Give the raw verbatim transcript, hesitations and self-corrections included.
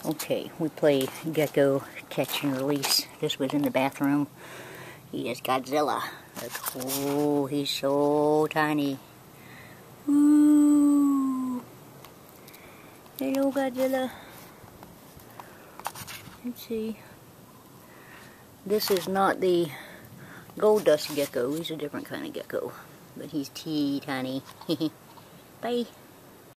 Okay, we play gecko catch and release. This was in the bathroom. He is Godzilla. Look, oh, he's so tiny. Ooh. Hello, Godzilla. Let's see. This is not the gold dust gecko. He's a different kind of gecko. But he's teeny tiny. Bye.